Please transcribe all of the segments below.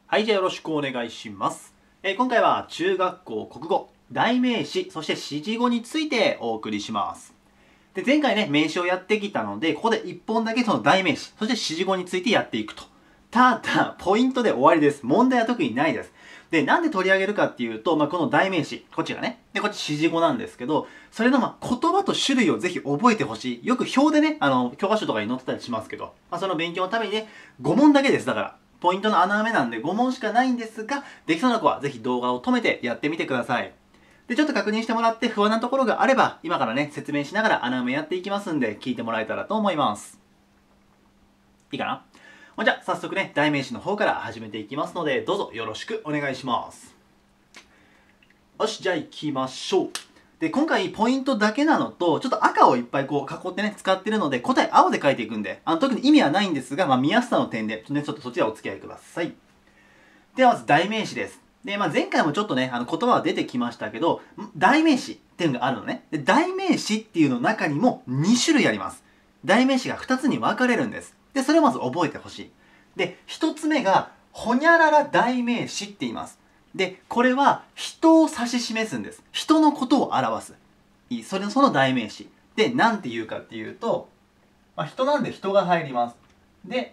はい、じゃあよろしくお願いします。今回は中学校国語、代名詞、そして指示語についてお送りします。で、前回ね、名詞をやってきたので、ここで1本だけその代名詞、そして指示語についてやっていくと。ただ、ポイントで終わりです。問題は特にないです。で、なんで取り上げるかっていうと、この代名詞、こっちがね、で、こっち指示語なんですけど、それの言葉と種類をぜひ覚えてほしい。よく表でね、教科書とかに載ってたりしますけど、その勉強のためにね、5問だけです。だから。ポイントの穴埋めなんで5問しかないんですが、できそうな子はぜひ動画を止めてやってみてください。で、ちょっと確認してもらって不安なところがあれば、今からね、説明しながら穴埋めやっていきますんで、聞いてもらえたらと思います。いいかな？じゃあ、早速ね、代名詞の方から始めていきますので、どうぞよろしくお願いします。よし、じゃあ行きましょう。で、今回ポイントだけなのと、ちょっと赤をいっぱいこう囲ってね、使ってるので、答え青で書いていくんで、特に意味はないんですが、見やすさの点で、ちょっとそちらお付き合いください。ではまず代名詞です。で、前回もちょっとね、言葉は出てきましたけど、代名詞っていうのがあるのね。で、代名詞っていうの中にも2種類あります。代名詞が2つに分かれるんです。で、それをまず覚えてほしい。で、1つ目が、ほにゃらら代名詞って言います。で、これは人を指し示すんです。人のことを表す。その代名詞。で、なんて言うかっていうと、人なんで人が入ります。で、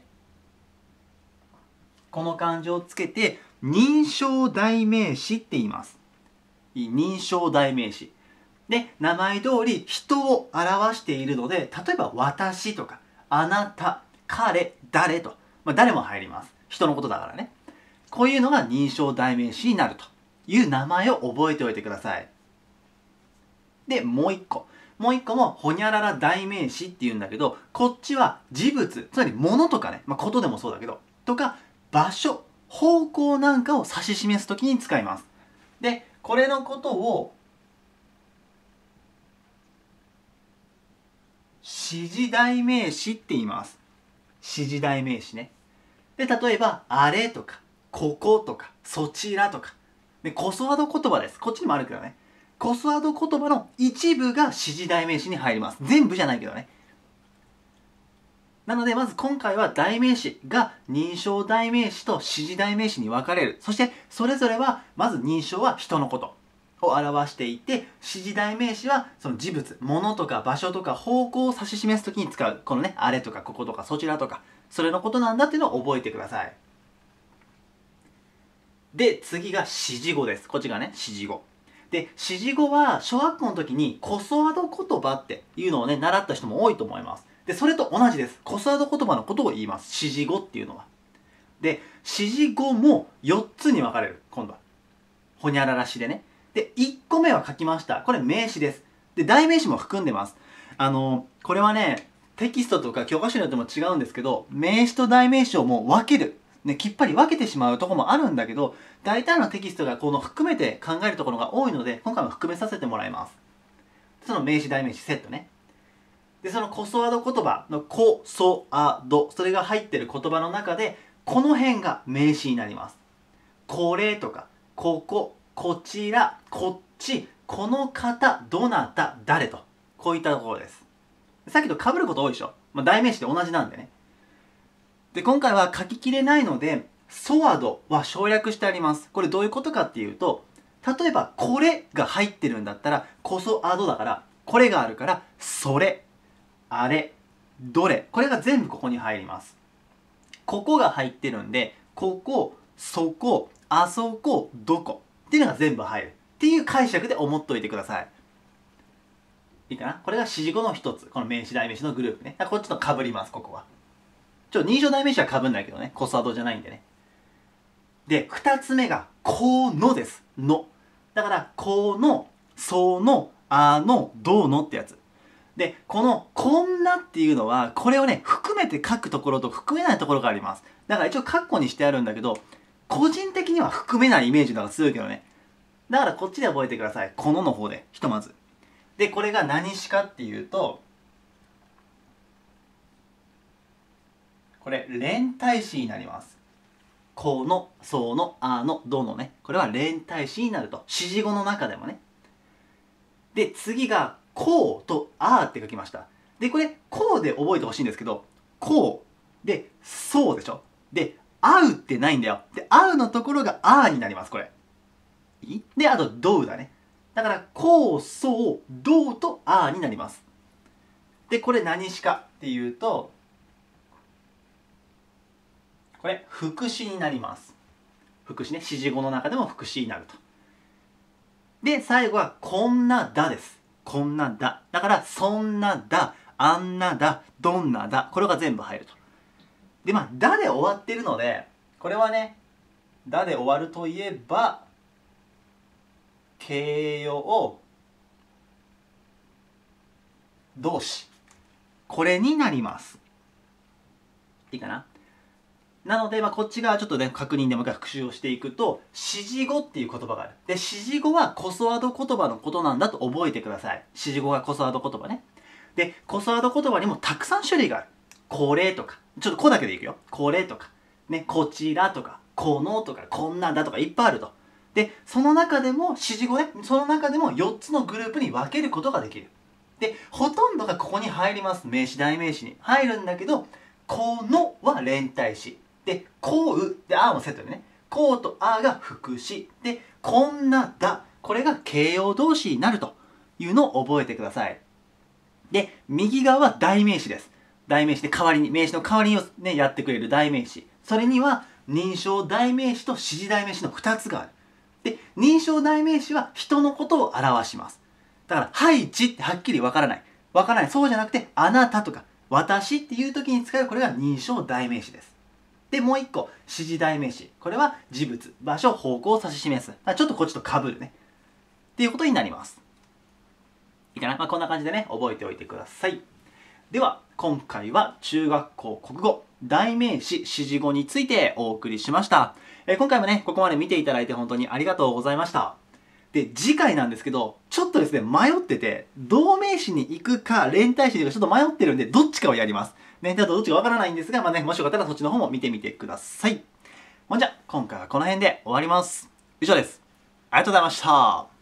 この漢字をつけて、認証代名詞って言います。認証代名詞。で、名前通り人を表しているので、例えば私とか、あなた、彼、誰と。誰も入ります。人のことだからね。こういうのが認証代名詞になるという名前を覚えておいてください。で、もう一個。もう一個も、ほにゃらら代名詞っていうんだけど、こっちは事物、つまり物とかね、ことでもそうだけど、とか、場所、方向なんかを指し示すときに使います。で、これのことを、指示代名詞って言います。指示代名詞ね。で、例えば、あれとか、こことか、そちらとか。で、コスワード言葉です。こっちにもあるけどね。コスワード言葉の一部が指示代名詞に入ります。全部じゃないけどね。なので、まず今回は代名詞が認証代名詞と指示代名詞に分かれる。そして、それぞれは、まず認証は人のことを表していて、指示代名詞はその事物、物とか場所とか方向を指し示すときに使う。このね、あれとかこことかそちらとか、それのことなんだっていうのを覚えてください。で、次が指示語です。こっちがね、指示語。で、指示語は小学校の時にコスワード言葉っていうのをね、習った人も多いと思います。で、それと同じです。コスワード言葉のことを言います。指示語っていうのは。で、指示語も4つに分かれる。今度は。ほにゃららしでね。で、1個目は書きました。これ名詞です。で、代名詞も含んでます。これはね、テキストとか教科書によっても違うんですけど、名詞と代名詞をもう分ける。ね、きっぱり分けてしまうところもあるんだけど、大体のテキストがこの含めて考えるところが多いので、今回も含めさせてもらいます。その名詞代名詞セットね。で、そのコスワード言葉のコソアド、それが入ってる言葉の中で、この辺が名詞になります。これとか、ここ、こちら、こっち、この方、どなた、誰と。こういったところです。さっきと被ること多いでしょ。代名詞で同じなんでね。で、今回は書ききれないので、ソワードは省略してあります。これどういうことかっていうと、例えばこれが入ってるんだったら、こそアドだから、これがあるから、それ、あれ、どれ、これが全部ここに入ります。ここが入ってるんで、ここ、そこ、あそこ、どこっていうのが全部入る。っていう解釈で思っといてください。いいかな？これが指示語の一つ。この名詞代名詞のグループね。こっちと被ります、ここは。認証代名詞は被んないけどね。コスワードじゃないんでね。で、二つ目が、このです。の。だから、この、その、あの、どうのってやつ。で、この、こんなっていうのは、これをね、含めて書くところと含めないところがあります。だから一応カッコにしてあるんだけど、個人的には含めないイメージの方が強いけどね。だからこっちで覚えてください。このの方で、ひとまず。で、これが何詞かっていうと、これ、連体詞になります。この、その、あの、どのね。これは連体詞になると。指示語の中でもね。で、次が、こうとあーって書きました。で、これ、こうで覚えてほしいんですけど、こう。で、そうでしょ。で、 合うってないんだよ。で、合うのところがあーになります、これ。いいで、あと、どうだね。だから、こう、そう、どうとあーになります。で、これ何詞かっていうと、これ、副詞になります。副詞ね。指示語の中でも副詞になると。で、最後は、こんなだです。こんなだ。だから、そんなだ、あんなだ、どんなだ。これが全部入ると。で、まあ、だで終わってるので、これはね、だで終わるといえば、形容動詞。これになります。いいかな。なので、まあ、こっち側ちょっとね、確認でもう一回復習をしていくと、指示語っていう言葉がある。で、指示語はコソワード言葉のことなんだと覚えてください。指示語がコソワード言葉ね。で、コソワード言葉にもたくさん種類がある。これとか、ちょっとこだけでいくよ。これとか、ね、こちらとか、このとか、こんなんだとかいっぱいあると。で、その中でも、指示語ね、その中でも4つのグループに分けることができる。で、ほとんどがここに入ります。名詞、代名詞に。入るんだけど、このは連帯詞。で、こう、で、あもセットでね。こうとあが副詞。で、こんなだ。これが形容動詞になるというのを覚えてください。で、右側は代名詞です。代名詞で代わりに、名詞の代わりをね、やってくれる代名詞。それには、認証代名詞と指示代名詞の2つがある。で、認証代名詞は人のことを表します。だから、はいちってはっきりわからない。わからない。そうじゃなくて、あなたとか、私っていう時に使うこれが認証代名詞です。で、もう一個、指示代名詞。これは事物、場所、方向を指し示す。ちょっとこっちと被るね。っていうことになります。いいかな、まあ、こんな感じでね、覚えておいてください。では、今回は中学校国語、代名詞、指示語についてお送りしました。今回もね、ここまで見ていただいて本当にありがとうございました。で、次回なんですけど、ちょっとですね、迷ってて、動名詞に行くか、連帯詞に行くか、ちょっと迷ってるんで、どっちかをやります。ね、ちょっとどっちかわからないんですが、まあね、もしよかったらそっちの方も見てみてください。ほんじゃ、今回はこの辺で終わります。以上です。ありがとうございました。